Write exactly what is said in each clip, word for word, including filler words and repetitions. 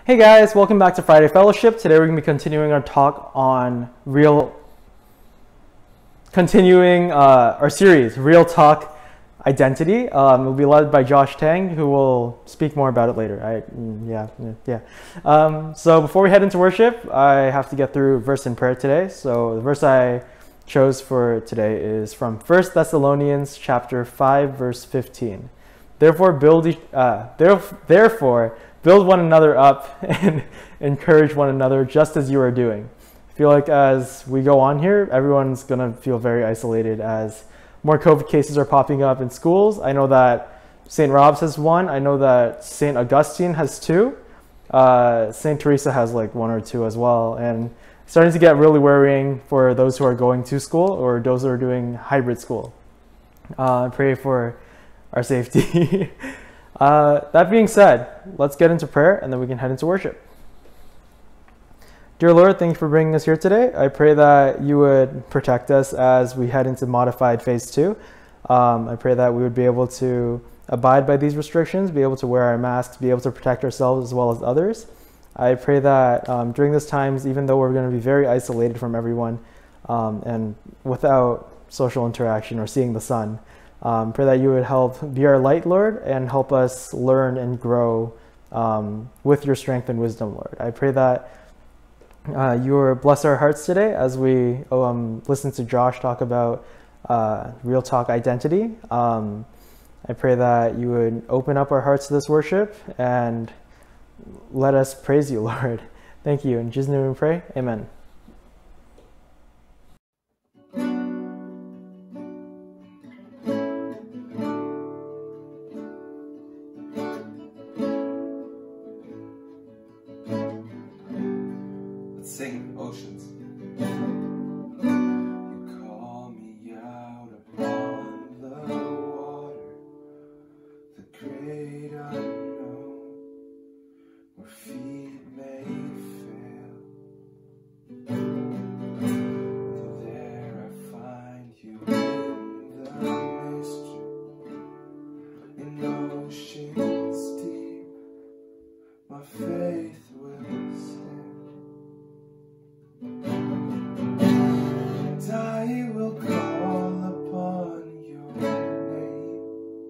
Hey guys, welcome back to Friday Fellowship. Today we're going to be continuing our talk on real, continuing uh, our series, Real Talk Identity. Um, it will be led by Josh Tang, who will speak more about it later. I, yeah, yeah. Um, so before we head into worship, I have to get through a verse in prayer today. So the verse I chose for today is from First Thessalonians chapter five, verse fifteen. Therefore, build each, uh, therefore, build one another up and encourage one another just as you are doing. I feel like as we go on here, everyone's going to feel very isolated as more COVID cases are popping up in schools. I know that Saint Rob's has one. I know that Saint Augustine has two. Uh, Saint Teresa has like one or two as well. And it's starting to get really worrying for those who are going to school or those who are doing hybrid school. Uh, I pray for our safety. Uh, that being said, let's get into prayer and then we can head into worship. Dear Lord, thank you for bringing us here today. I pray that you would protect us as we head into modified phase two. Um, I pray that we would be able to abide by these restrictions, be able to wear our masks, be able to protect ourselves as well as others. I pray that um, during these times, even though we're going to be very isolated from everyone um, and without social interaction or seeing the sun, Um, pray that you would help be our light, Lord, and help us learn and grow um, with your strength and wisdom, Lord. I pray that uh, you will bless our hearts today as we um, listen to Josh talk about uh, Real Talk Identity. Um, I pray that you would open up our hearts to this worship and let us praise you, Lord. Thank you. In Jesus' name we pray. Amen. Sing, oceans. You call me out upon the water, the great unknown, where feet may fail. There I find you in the mystery, in oceans deep, my faith will stand. And I will call upon your name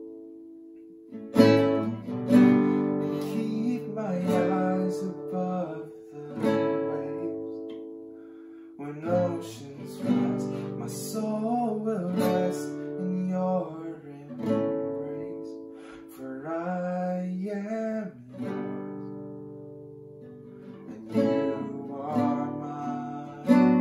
and keep my eyes above the waves. When oceans rise, my soul will rest in your embrace, for I am yours and you are mine.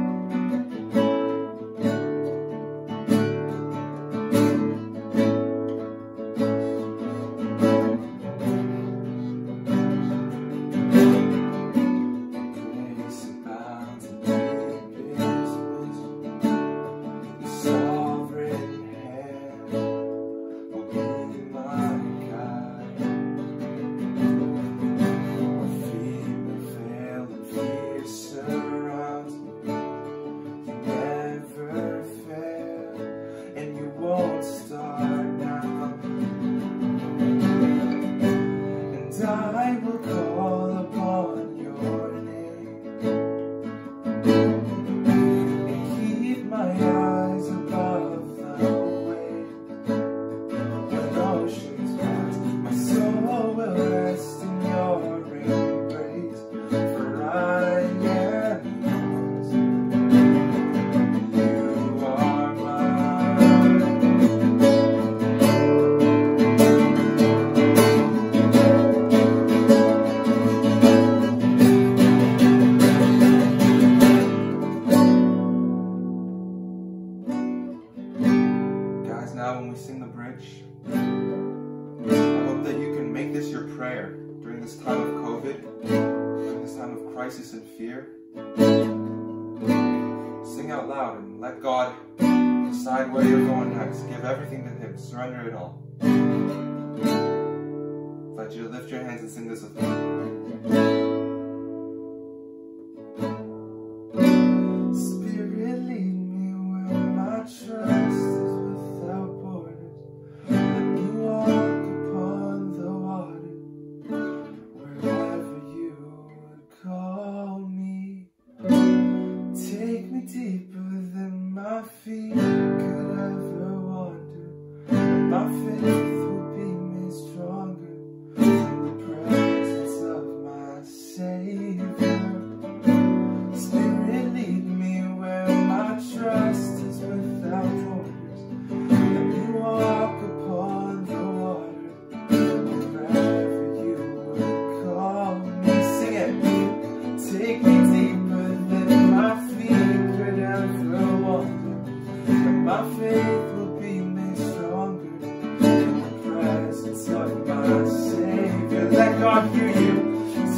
And fear. Sing out loud and let God decide where you're going next. Give everything to Him. Surrender it all. I'd like you to lift your hands and sing this with me. Spirit, lead me where my trust is without borders. Let me walk upon the water wherever you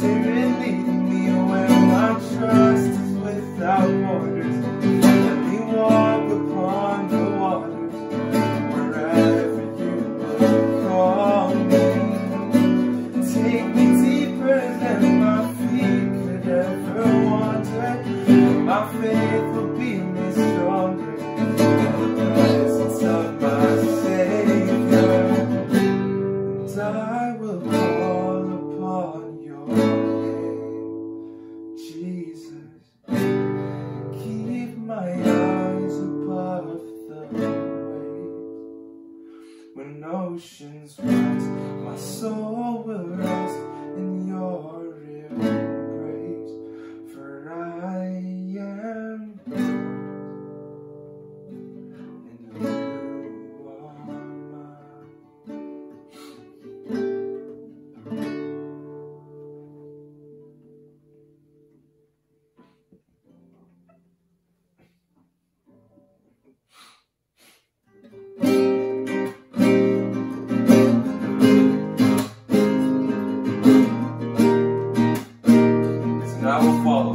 Spirit, lead me where my trust is without borders. Let me walk upon the waters wherever you call me. Take me deeper than my feet could ever wander. My faith will be made stronger in the presence of my Savior. And I will call upon your name, Jesus. Keep my eyes above the waves. When oceans rise, my soul will rest in your embrace. For I am and you are mine. And I will follow.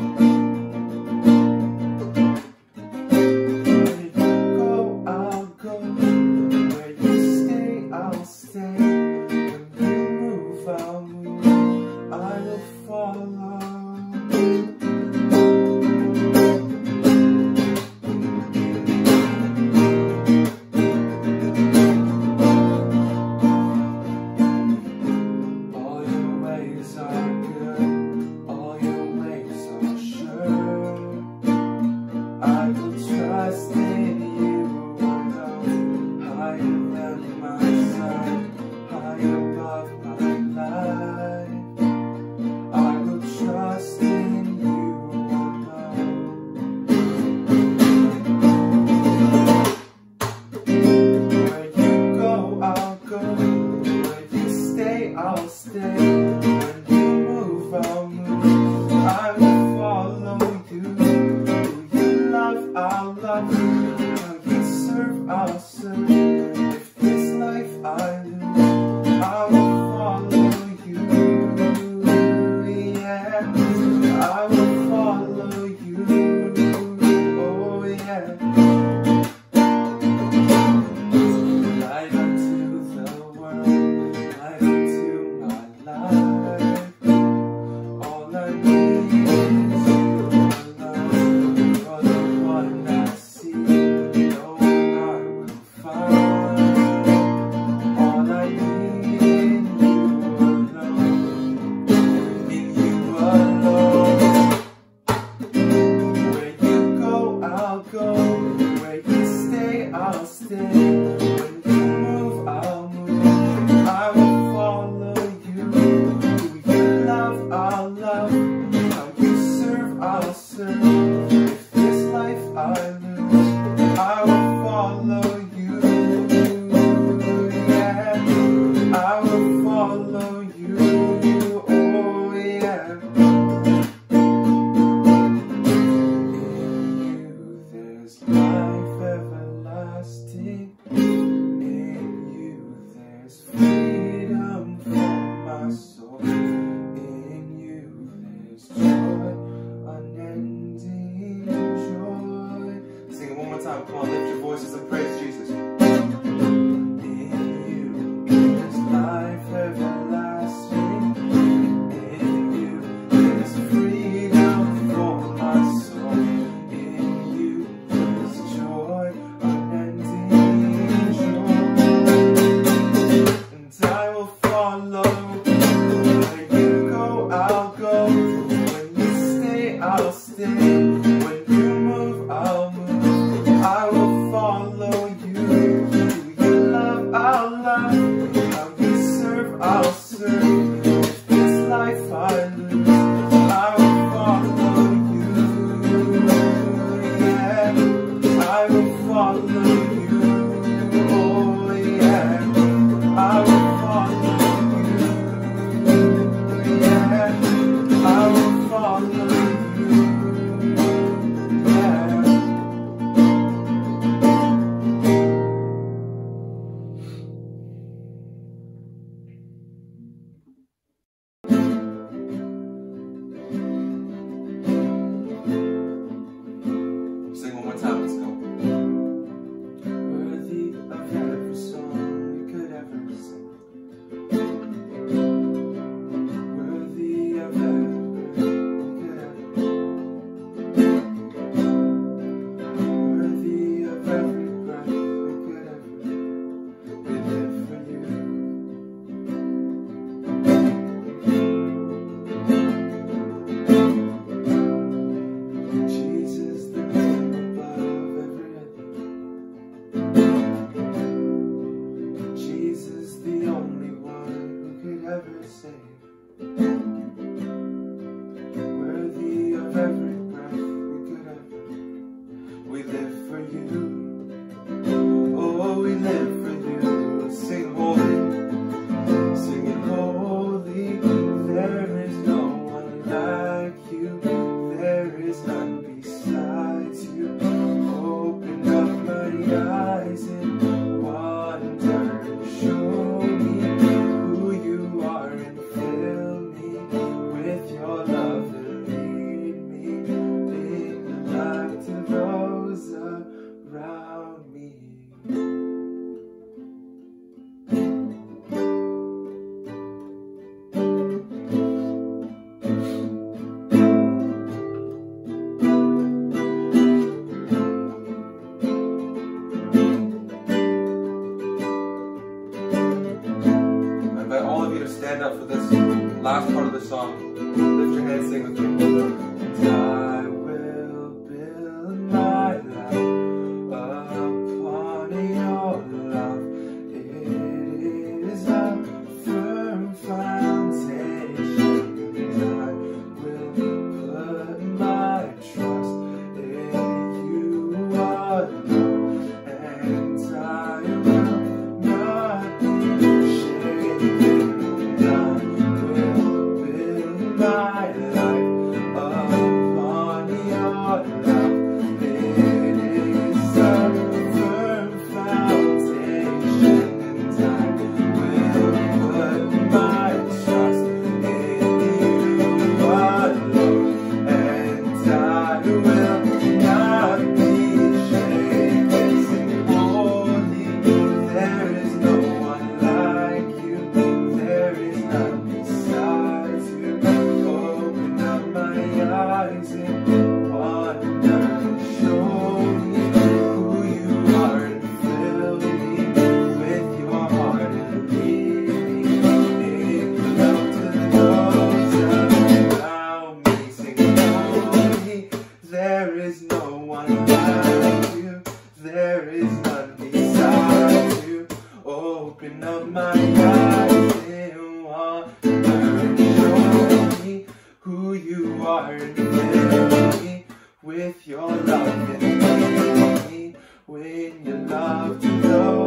Where you go, I'll go. Where you stay, I'll stay. When you move, I'll move. I will follow. All your ways are good. All your ways are sure. I will trust in you alone. Higher than my sun, high above my life. I will trust in you alone. Where you go, I'll go. Where you stay, I'll stay. When you move, I'll move. I will follow you. Who you love, I'll love. How you serve, I'll serve. If this life I lose, I will follow you. Yeah, I will follow you. Oh yeah. Light unto the world, light unto my life. All I need is you alone. You're the one I see, no one I will find. All I need in you alone, in you alone. Where you go, I'll go. Where you stay, I'll stay. When you move, I'll move. I will follow you. Who you love, I'll love. How you serve, I'll serve. If this life I lose, I will follow you. Yeah, I will follow you. Oh yeah. In you there's life everlasting. In you there's freedom for my soul. In you there's joy, unending joy. Sing it one more time. Come on, lift your voices and praise Jesus. In you there's life everlasting. In you there's freedom for my soul. In you there's joy, unending joy. And I will follow. Where you go, I'll go. When you stay, I'll stay. When you move, I'll move. I will follow you. Who you love, I'll love. How you serve, I'll serve. If this life I lose, I will follow you. Yeah, I will follow you. Oh yeah, I will follow you. Yeah, I Stand up for this last part of the song. Lift your hands, sing with me. And I will build my life upon your love. It is a firm foundation. And I will put my trust in you alone. And I will not be shaken. My life upon your love. It is a firm foundation, and I will put my trust in you alone, and I will not be shaken. Sing holy, there is no one like you, there is none besides you. Eyes in wonder, show me who you are and fill me with your heart and lead me in love to those around me. Sing holy, there is no one like you, there is none beside you. Open up my eyes in wonder and show me who you are and fill me with your love and lead me when you love to know.